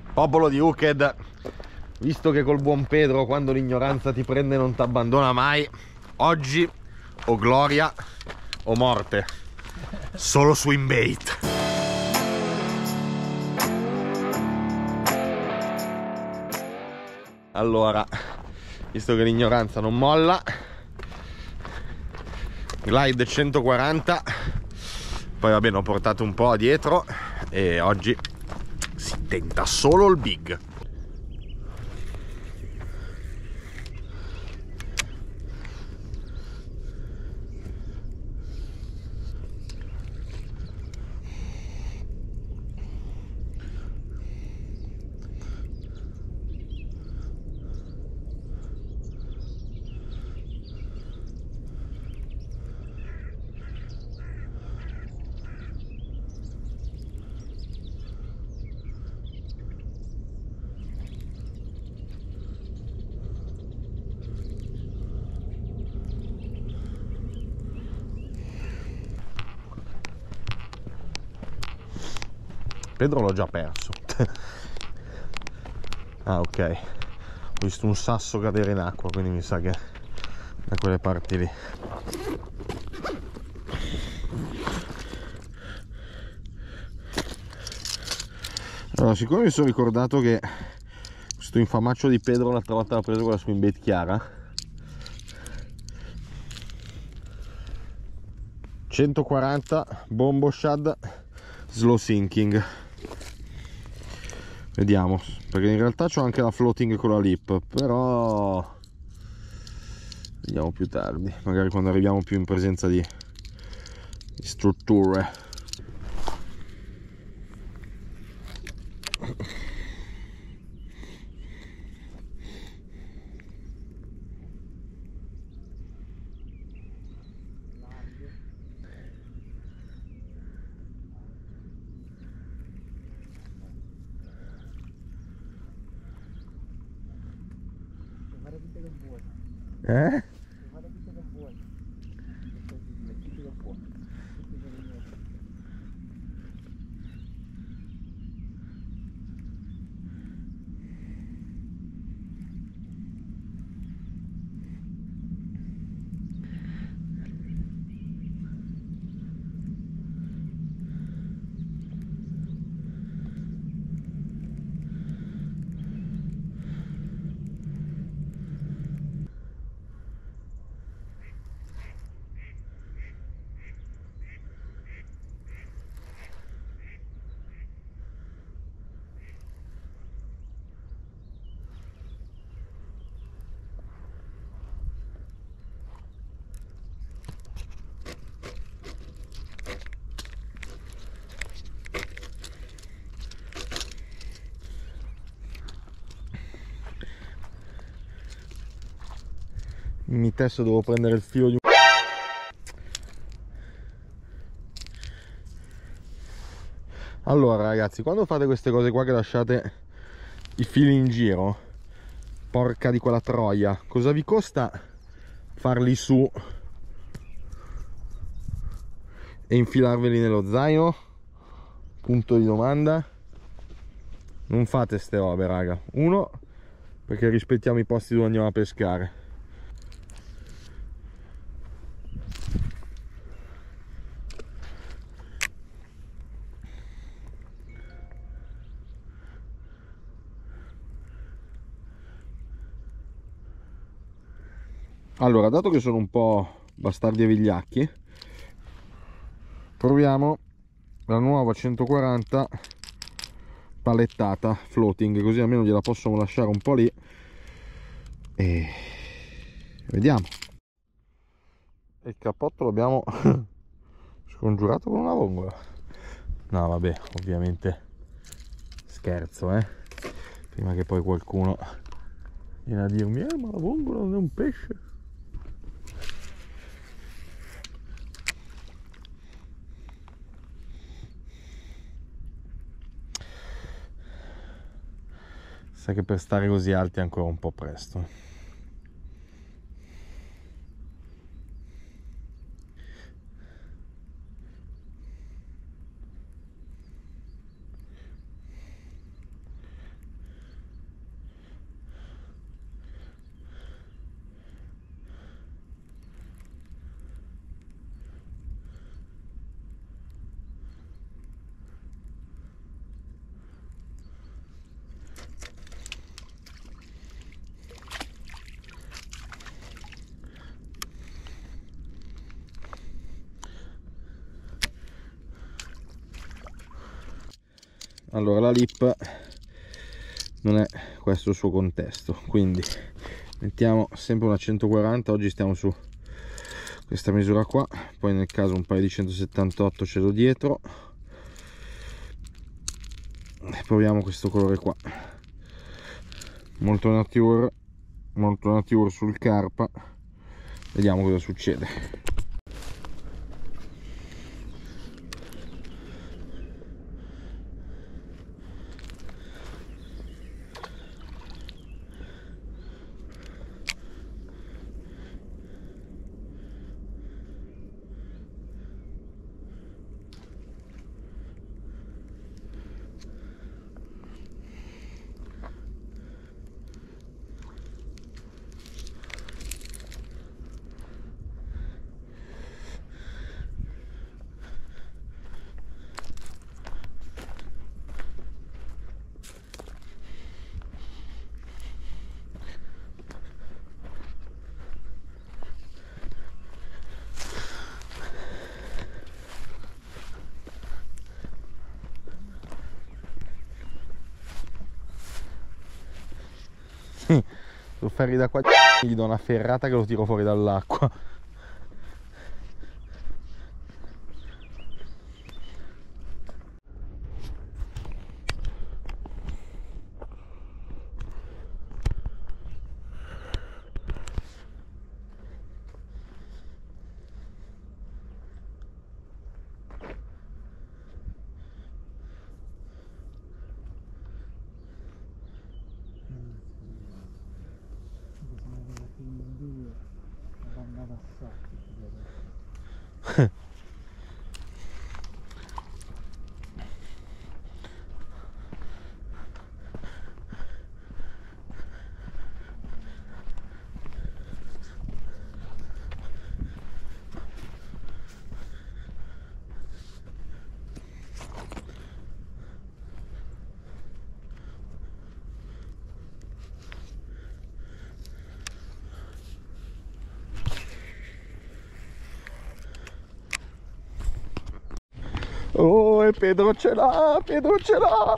Popolo di Uked, visto che col buon Pedro quando l'ignoranza ti prende non ti abbandona mai, oggi o gloria o morte, solo swim bait. Allora, visto che l'ignoranza non molla, glide 140, poi vabbè ne ho portato un po' dietro e oggi si tenta solo il big. Pedro l'ho già perso. Ah, ok, ho visto un sasso cadere in acqua, quindi mi sa che da quelle parti lì. Allora, siccome mi sono ricordato che questo infamaccio di Pedro l'altra volta l'ha preso con la swim bait chiara, 140 bombo shad slow sinking. Vediamo, perché in realtà c'ho anche la floating con la lip, però vediamo più tardi, magari quando arriviamo più in presenza di strutture. Eh? Mi testo, devo prendere il filo di un... Allora ragazzi, quando fate queste cose qua che lasciate i fili in giro, porca di quella troia, cosa vi costa farli su e infilarveli nello zaino? Punto di domanda. Non fate ste robe, raga. Uno, perché rispettiamo i posti dove andiamo a pescare. Allora, dato che sono un po' bastardi e vigliacchi, proviamo la nuova 140 palettata floating, così almeno gliela possiamo lasciare un po' lì e vediamo. E il cappotto l'abbiamo scongiurato con una vongola. No vabbè, ovviamente scherzo, prima che poi qualcuno viene a dirmi ma la vongola non è un pesce. Sai che per stare così alti è ancora un po' presto. Allora la lip non è questo il suo contesto, quindi mettiamo sempre una 140. Oggi stiamo su questa misura qua, poi nel caso un paio di 178 ce l'ho dietro, e proviamo questo colore qua, molto nature sul carpa. Vediamo cosa succede. Lo ferri da qua, gli do una ferrata che lo tiro fuori dall'acqua. Oh, e Pedro ce l'ha, Pedro ce l'ha!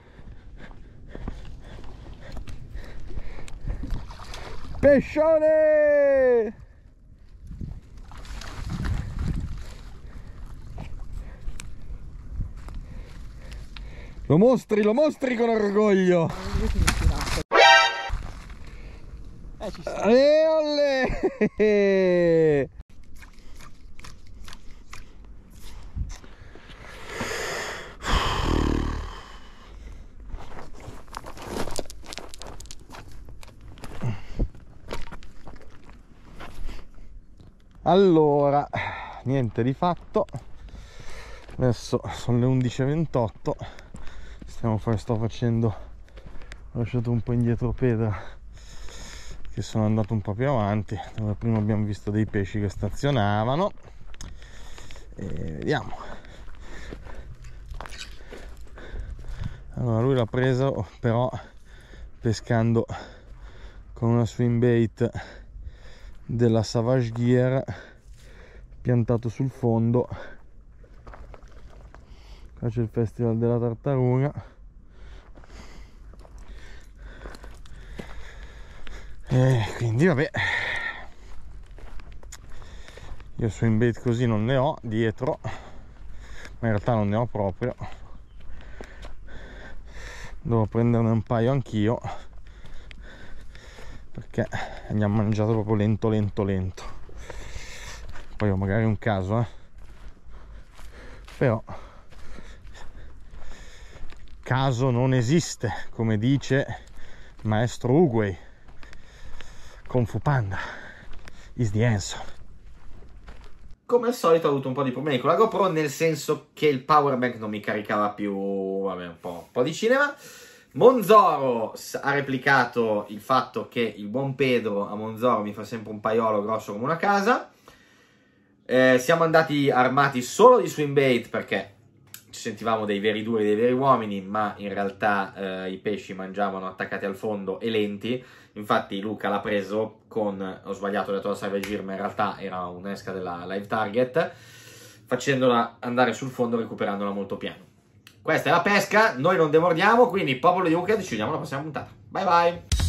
Pescione! Lo mostri con orgoglio! Ci sta. Olè! Allora, niente di fatto. Adesso sono le 11:28. Sto facendo, ho lasciato un po' indietro Pedra, che sono andato un po' più avanti, dove prima abbiamo visto dei pesci che stazionavano, e vediamo. Allora lui l'ha preso però pescando con una swim bait della Savage Gear, piantato sul fondo. Qua c'è il Festival della Tartaruga, e quindi vabbè, io swim bait così non ne ho dietro, ma in realtà non ne ho proprio, devo prenderne un paio anch'io, perché mi ha mangiato proprio lento. Poi ho magari un caso, però caso non esiste, come dice maestro Uguay. Kung Fu Panda is the answer. Come al solito ho avuto un po' di problemi con la GoPro, nel senso che il power bank non mi caricava più, vabbè, un po' di cinema. Monzoro ha replicato il fatto che il buon Pedro a Monzoro mi fa sempre un paiolo grosso come una casa. Siamo andati armati solo di swim bait, perché ci sentivamo dei veri duri, dei veri uomini, ma in realtà i pesci mangiavano attaccati al fondo e lenti. Infatti Luca l'ha preso con, ho sbagliato, ho detto la Savage Gear, ma in realtà era un'esca della Live Target, facendola andare sul fondo, recuperandola molto piano. questa è la pesca, noi non demordiamo, quindi popolo di Ucraina, ci vediamo alla prossima puntata. Bye bye!